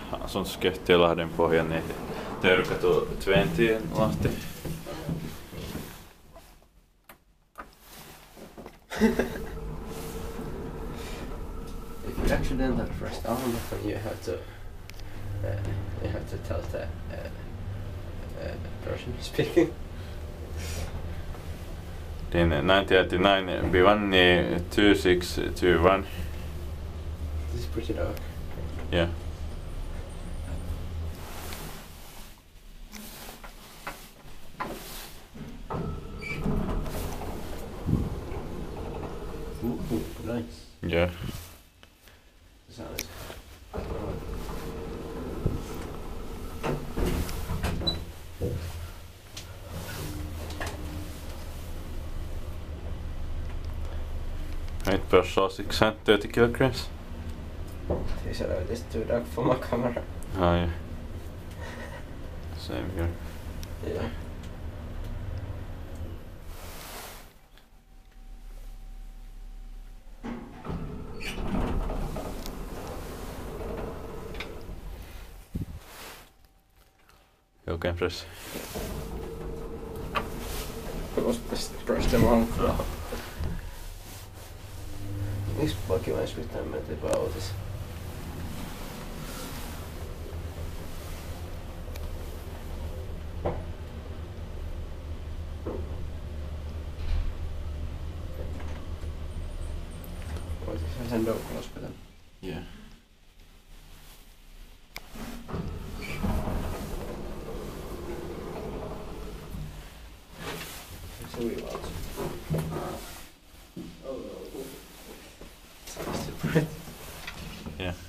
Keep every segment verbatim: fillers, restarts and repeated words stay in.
asun Skehtiölahden pohjan, niin Törkätu Tventien Lahti. If you actually enter the first arm, then you have to uh, you have to tell the uh, uh, person speaking. Din nineteen eighty-nine Bivani two six two one. This is pretty dark. Yeah. Ooh, nice. Yeah. The sound is. Height per shot six hundred thirty kilograms. He said I was too dark for my camera. Oh yeah. Same here. Yeah. Hiukan fresh. Let's brush them on. Miksi vaikka mä yhtään mentiin pautis? Voitko sen Doukon hospital? Yeah. Se uivaus. Yeah.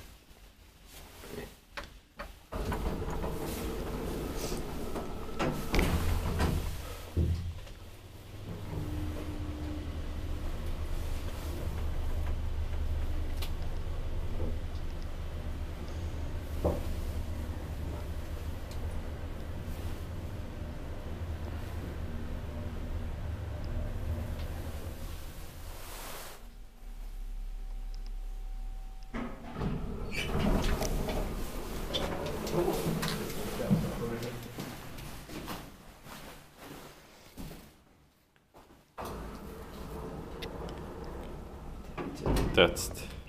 That's it.